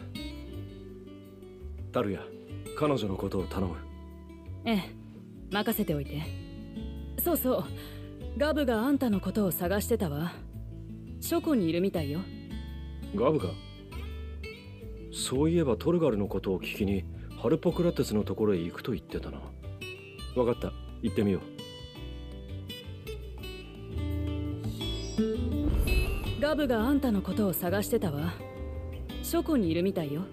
タルヤ、彼女のことを頼む。 ええ、任せておいて。そうそう、ガブがあんたのことを探してたわ。書庫にいるみたいよ。 ガブが？そういえばトルガルのことを聞きにハルポクラテスのところへ行くと言ってたな。分かった、行ってみよう。ガブがあんたのことを探してたわ。書庫にいるみたいよ。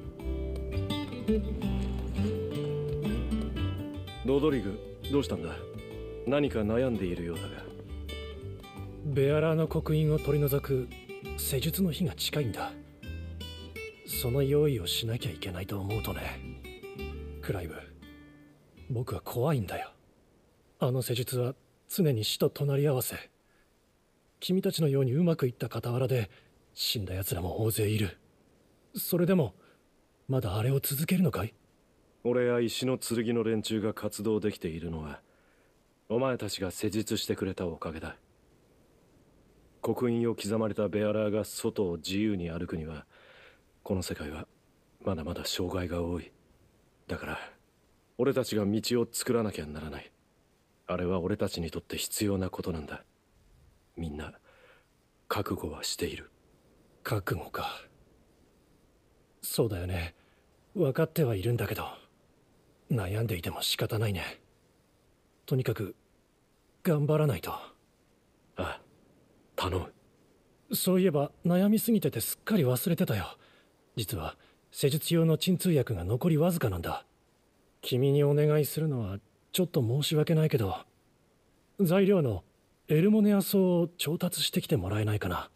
ロドリグ、どうしたんだ？何か悩んでいるようだが。 ベアラーの刻印を取り除く施術の日が近いんだ。その用意をしなきゃいけないと思うとね。クライブ、僕は怖いんだよ。あの施術は常に死と隣り合わせ。君たちのようにうまくいった傍らで死んだ奴らも大勢いる。それでもまだあれを続けるのかい？ 俺や石の剣の連中が活動できているのはお前たちが施術してくれたおかげだ。刻印を刻まれたベアラーが外を自由に歩くにはこの世界はまだまだ障害が多い。だから俺たちが道を作らなきゃならない。あれは俺たちにとって必要なことなんだ。みんな覚悟はしている。 覚悟か。そうだよね。分かってはいるんだけど悩んでいても仕方ないね。とにかく頑張らないと。 ああ、頼む。そういえば悩みすぎててすっかり忘れてたよ。実は施術用の鎮痛薬が残りわずかなんだ。君にお願いするのはちょっと申し訳ないけど、材料のエルモネア草を調達してきてもらえないかな。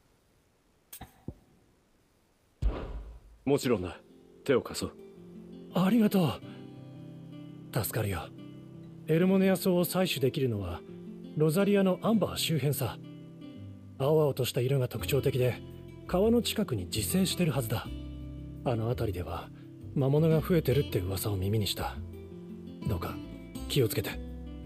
もちろんだ。手を貸そう。 ありがとう。助かるよ。エルモネア草を採取できるのはロザリアのアンバー周辺さ。青々とした色が特徴的で川の近くに自生してるはずだ。あの辺りでは魔物が増えてるって噂を耳にした。どうか気をつけて。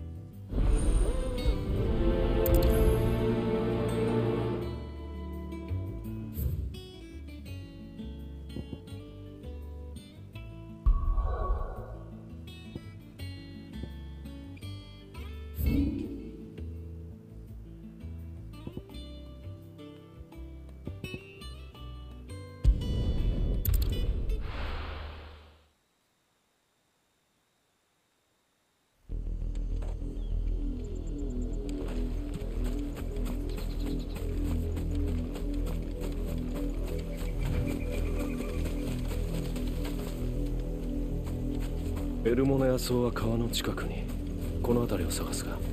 エルモネア草は川の近くに。この辺りを探すか。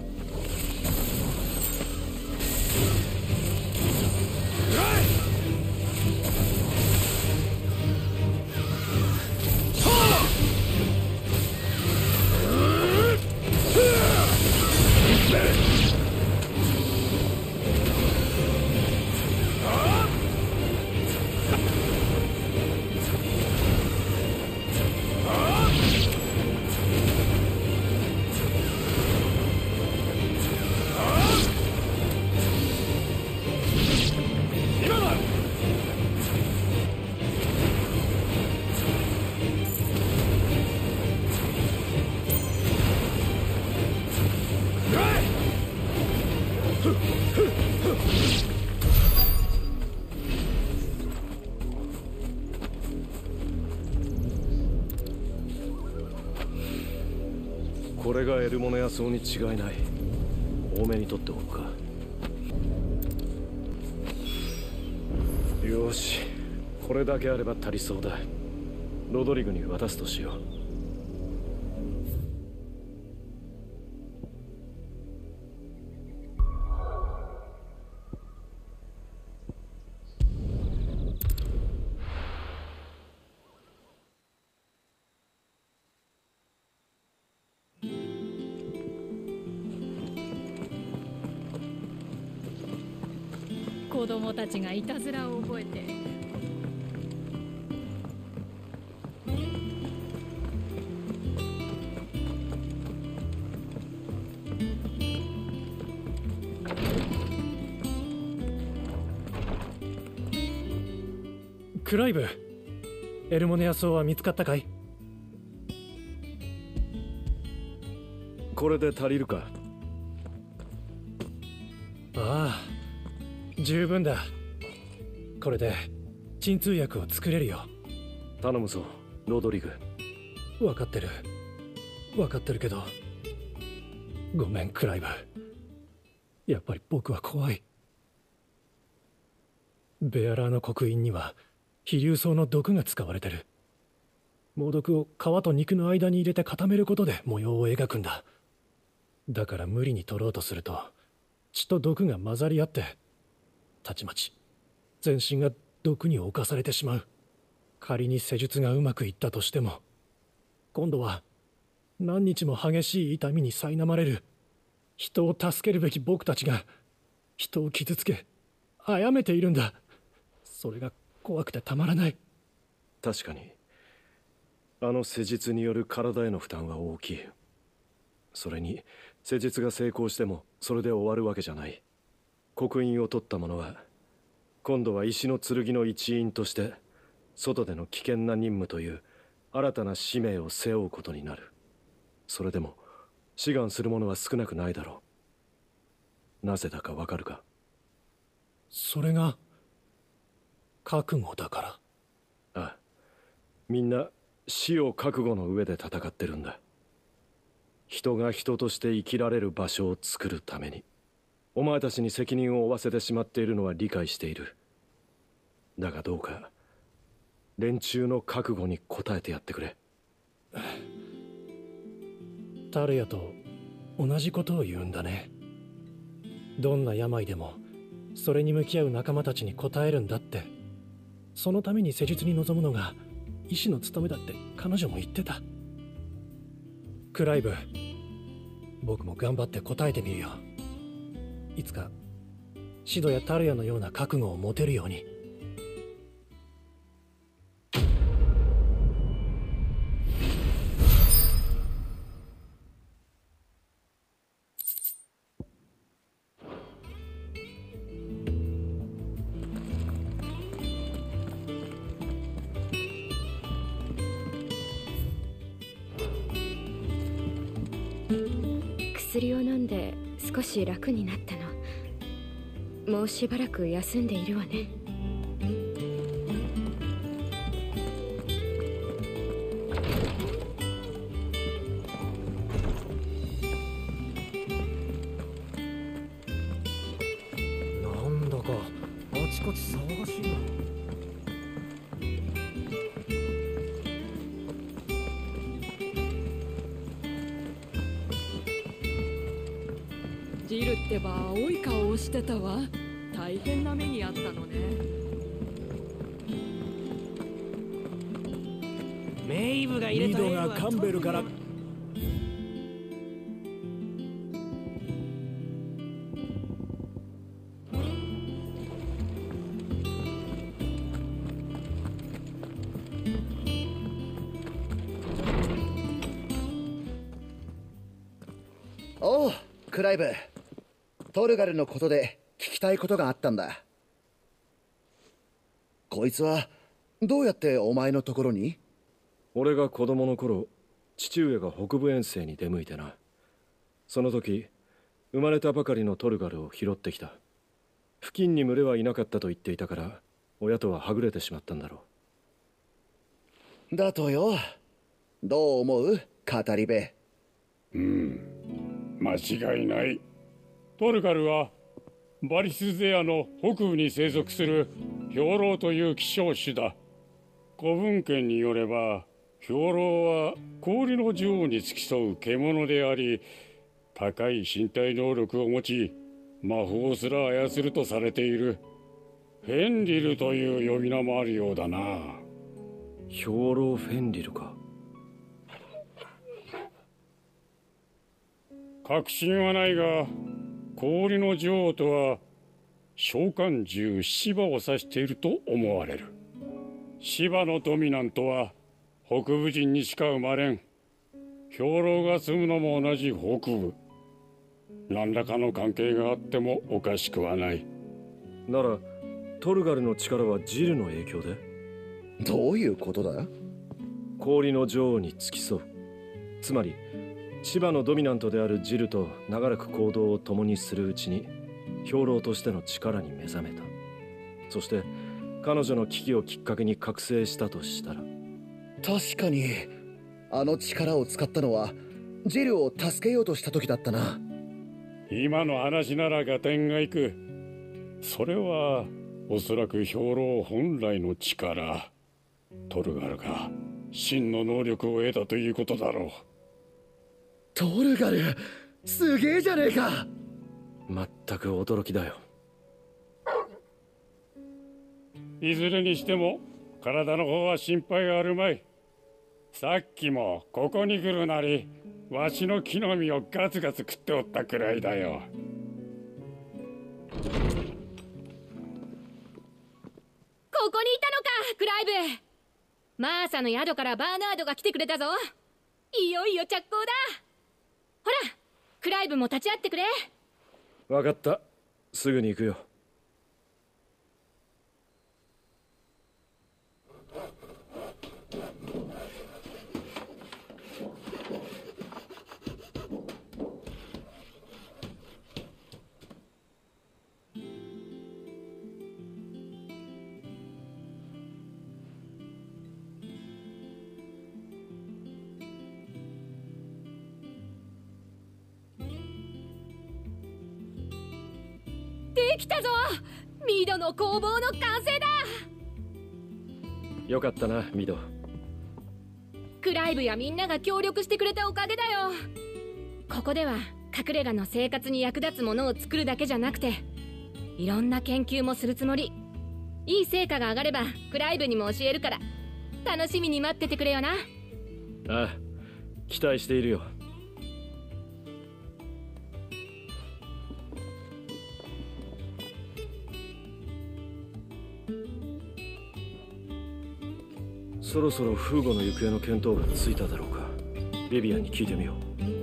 これがエルモネア草に違いない。多めに取っておくか。 よし、これだけあれば足りそうだ。ロドリグに渡すとしよう。 子供たちがいたずらを覚えて。 クライブ、エルモネア草は見つかったかい？ これで足りるか？ ああ、十分だ。これで鎮痛薬を作れるよ。 頼むぞ、ロドリグ。 分かってる。分かってるけど。ごめん、クライブ。やっぱり僕は怖い。ベアラーの刻印には飛竜草の毒が使われてる。猛毒を皮と肉の間に入れて固めることで模様を描くんだ。だから無理に取ろうとすると血と毒が混ざり合ってたちまち全身が毒に侵されてしまう。仮に施術がうまくいったとしても今度は何日も激しい痛みに苛まれる。人を助けるべき僕たちが人を傷つけ殺めているんだ。それが怖くてたまらない。 確かにあの施術による体への負担は大きい。それに施術が成功してもそれで終わるわけじゃない。刻印を取った者は今度は石の剣の一員として外での危険な任務という新たな使命を背負うことになる。それでも志願する者は少なくないだろう。なぜだかわかるか？ それが覚悟だから。 ああ、みんな死を覚悟の上で戦ってるんだ。人が人として生きられる場所を作るために。お前たちに責任を負わせてしまっているのは理解している。だがどうか連中の覚悟に応えてやってくれ。 タルヤと同じことを言うんだね。どんな病でもそれに向き合う仲間たちに応えるんだって。そのために施術に臨むのが医師の務めだって彼女も言ってた。クライブ、僕も頑張って答えてみるよ。いつかシドやタルヤのような覚悟を持てるように。 薬を飲んで少し楽になったの。もうしばらく休んでいるわね。 なんだかあちこち騒がしいな。 ジルってば青い顔をしてたわ。大変な目にあったのね。 メイブが入れたミドがカンベルからおう、クライブ。トルガルのことで聞きたいことがあったんだ。こいつはどうやってお前のところに？ 俺が子供の頃、父上が北部遠征に出向いてな。その時生まれたばかりのトルガルを拾ってきた。付近に群れはいなかったと言っていたから親とははぐれてしまったんだろう。だとよ。どう思う、語り部？ 間違いない。トルガルはバリスゼアの北部に生息する兵糧という希少種だ。古文献によれば兵糧は氷の女王に付き添う獣であり、高い身体能力を持ち魔法すら操るとされている。フェンリルという呼び名もあるようだな。 兵糧フェンリルか。 確信はないが、氷の女王とは召喚獣シバを指していると思われる。シバのドミナントは北部人にしか生まれん。兵糧が住むのも同じ北部。何らかの関係があってもおかしくはない。 ならトルガルの力はジルの影響で？ どういうことだ？ 氷の女王に付き添う。つまり千葉のドミナントであるジルと長らく行動を共にするうちに兵糧としての力に目覚めた。そして彼女の危機をきっかけに覚醒したとしたら。 確かにあの力を使ったのはジルを助けようとした時だったな。 今の話なら合点がいく。それはおそらく兵糧本来の力。トルガルが真の能力を得たということだろう。 トルガルすげえじゃねえか。 まったく驚きだよ。 いずれにしても体の方は心配があるまい。さっきもここに来るなりわしの木の実をガツガツ食っておったくらいだよ。 ここにいたのか、クライブ。マーサの宿からバーナードが来てくれたぞ。いよいよ着工だ。ほら、クライブも立ち会ってくれ。 わかった、すぐに行くよ。 できたぞ。ミドの工房の完成だ。 よかったな、ミド。 クライブやみんなが協力してくれたおかげだよ。ここでは隠れ家の生活に役立つものを作るだけじゃなくて、いろんな研究もするつもり。いい成果が上がればクライブにも教えるから、楽しみに待っててくれよな。 ああ、期待しているよ。そろそろフーゴの行方の見当がついただろうか。ビビアンに聞いてみよ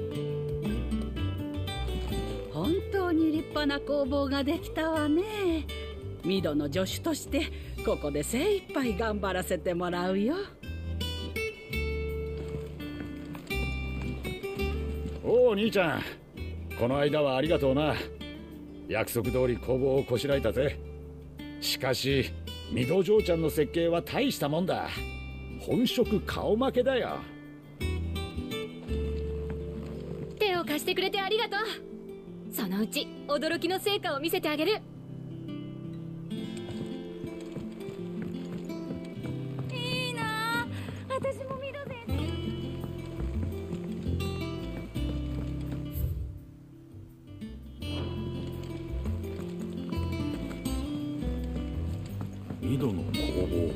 う。本当に立派な工房ができたわね。ミドの助手としてここで精一杯頑張らせてもらうよ。 おお兄ちゃん、この間はありがとうな。約束通り工房をこしらえたぜ。しかしミド嬢ちゃんの設計は大したもんだ。本職顔負けだよ。 手を貸してくれてありがとう。そのうち驚きの成果を見せてあげる。 いいなあ、私も見ろぜ。 ミドの工房。